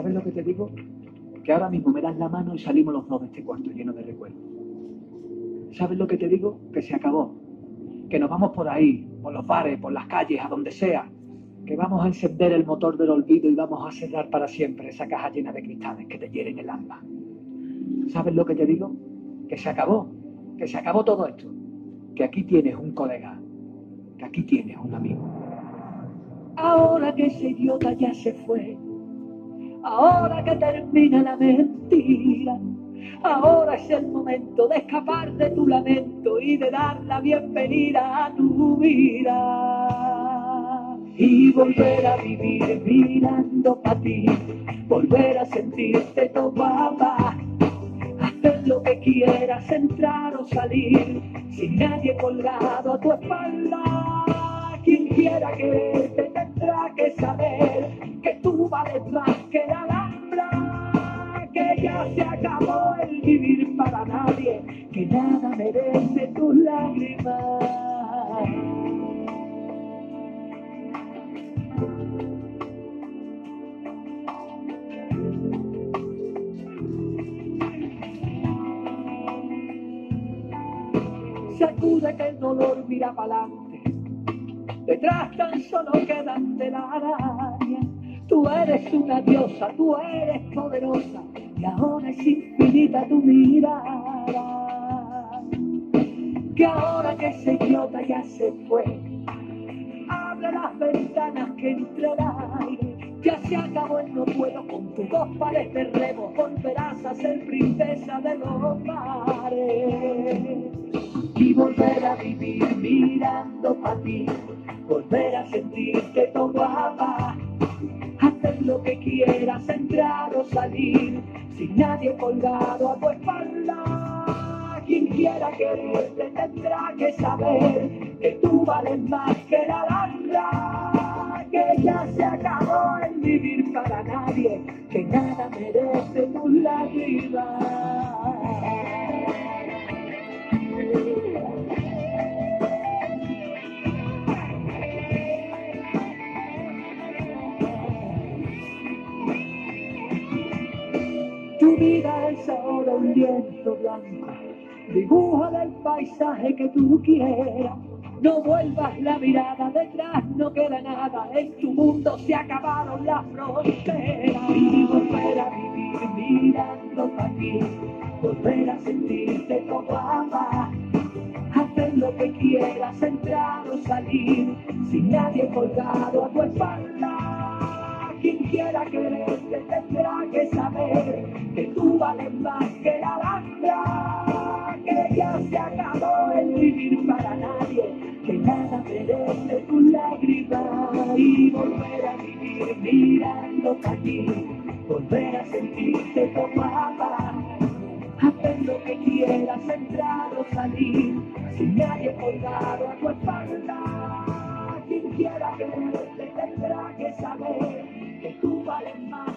¿Sabes lo que te digo? Que ahora mismo me das la mano y salimos los dos de este cuarto lleno de recuerdos. ¿Sabes lo que te digo? Que se acabó. Que nos vamos por ahí, por los bares, por las calles, a donde sea. Que vamos a encender el motor del olvido y vamos a cerrar para siempre esa caja llena de cristales que te hieren el alma. ¿Sabes lo que te digo? Que se acabó todo esto. Que aquí tienes un colega, que aquí tienes un amigo. Ahora que ese idiota ya se fue, ahora que termina la mentira, ahora es el momento de escapar de tu lamento y de dar la bienvenida a tu vida. Y volver a vivir mirando para ti, volver a sentirte tu papá. Hacer lo que quieras, entrar o salir, sin nadie colgado a tu espalda. Quien quiera quererte tendrá que saber que tú vales más que la Alhambra, que ya se acabó el vivir para nadie, que nada merece tus lágrimas. Sacude que el dolor mira pa'lante, detrás tan solo quedan telarañas. Tú eres una diosa, tú eres poderosa, y ahora es infinita tu mirada. Que ahora que ese idiota ya se fue, abre las ventanas que entre el aire. Ya se acabó el no puedo, con tus dos pares de remo volverás a ser princesa de los mares. Y volver a vivir mirando para ti, volver a sentirte tu guapa, hacer lo que quieras, entrar o salir, sin nadie colgado a tu espalda. Quien quiera quererte tendrá que saber que tú vales más que la Alhambra, que ya se acabó el vivir para nadie, que nada merece tus lágrimas. Tu vida es ahora un lienzo blanco, dibuja el paisaje que tú quieras. No vuelvas la mirada, detrás no queda nada, en tu mundo se acabaron las fronteras. Y volver a vivir mirando para ti, volver a sentirte tu guapa, hacer lo que quieras, entrar o salir, sin nadie colgado a tu espalda. Quien quiera quererte tendrá que saber que tú vales más que la Alhambra, que ya se acabó el vivir para nadie, que nada merece tus lágrimas. Y volver a vivir mirando para ti, volver a sentirte tu guapa, hacer lo que quieras, entrar o salir, sin nadie colgado a tu espalda. Quien quiera quererte tendrá que saber que tú vales más